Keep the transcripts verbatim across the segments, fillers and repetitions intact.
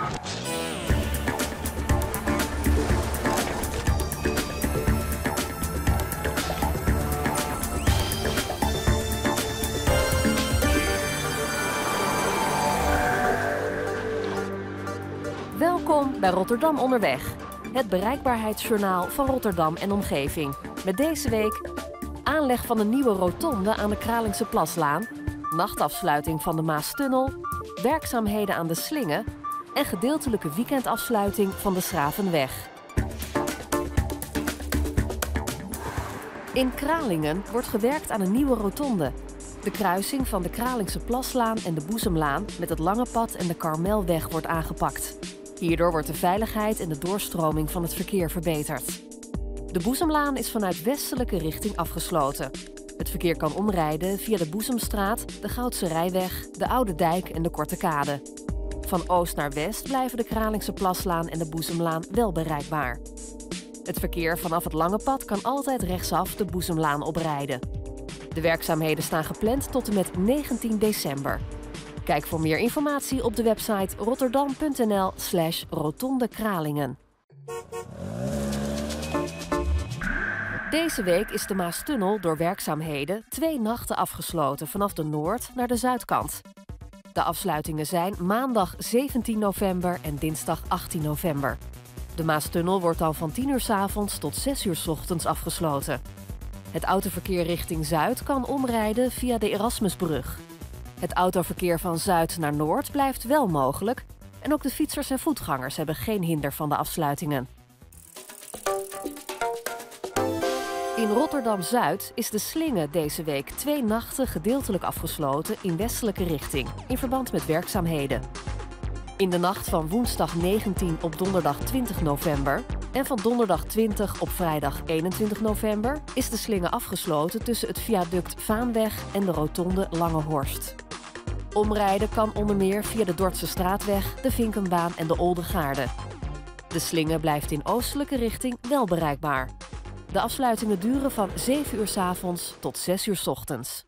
Welkom bij Rotterdam Onderweg, het bereikbaarheidsjournaal van Rotterdam en omgeving. Met deze week aanleg van een nieuwe rotonde aan de Kralingse Plaslaan, nachtafsluiting van de Maastunnel, werkzaamheden aan de Slinge en gedeeltelijke weekendafsluiting van de Schravenweg. In Kralingen wordt gewerkt aan een nieuwe rotonde. De kruising van de Kralingse Plaslaan en de Boezemlaan met het Lange Pad en de Karmelweg wordt aangepakt. Hierdoor wordt de veiligheid en de doorstroming van het verkeer verbeterd. De Boezemlaan is vanuit westelijke richting afgesloten. Het verkeer kan omrijden via de Boezemstraat, de Goudse Rijweg, de Oude Dijk en de Korte Kade. Van oost naar west blijven de Kralingse Plaslaan en de Boezemlaan wel bereikbaar. Het verkeer vanaf het Lange Pad kan altijd rechtsaf de Boezemlaan oprijden. De werkzaamheden staan gepland tot en met negentien december. Kijk voor meer informatie op de website rotterdam punt n l slash rotonde Kralingen. Deze week is de Maastunnel door werkzaamheden twee nachten afgesloten vanaf de noord naar de zuidkant. De afsluitingen zijn maandag zeventien november en dinsdag achttien november. De Maastunnel wordt dan van tien uur 's avonds tot zes uur 's ochtends afgesloten. Het autoverkeer richting zuid kan omrijden via de Erasmusbrug. Het autoverkeer van zuid naar noord blijft wel mogelijk en ook de fietsers en voetgangers hebben geen hinder van de afsluitingen. In Rotterdam-Zuid is de Slinge deze week twee nachten gedeeltelijk afgesloten in westelijke richting in verband met werkzaamheden. In de nacht van woensdag negentien op donderdag twintig november en van donderdag twintig op vrijdag eenentwintig november is de Slinge afgesloten tussen het viaduct Vaanweg en de rotonde Lange Horst. Omrijden kan onder meer via de Dordtse Straatweg, de Vinkenbaan en de Oldegaarde. De Slinge blijft in oostelijke richting wel bereikbaar. De afsluitingen duren van zeven uur 's avonds tot zes uur 's ochtends.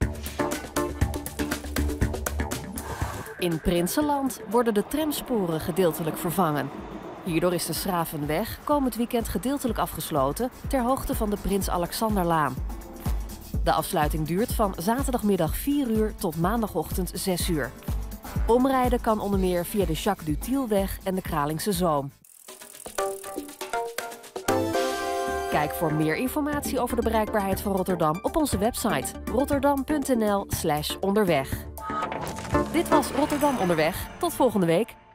In Prinsenland worden de tramsporen gedeeltelijk vervangen. Hierdoor is de Schravenweg komend weekend gedeeltelijk afgesloten ter hoogte van de Prins Alexanderlaan. De afsluiting duurt van zaterdagmiddag vier uur tot maandagochtend zes uur. Omrijden kan onder meer via de Jacques Dutielweg en de Kralingse Zoom. Kijk voor meer informatie over de bereikbaarheid van Rotterdam op onze website rotterdam punt n l slash onderweg. Dit was Rotterdam Onderweg. Tot volgende week.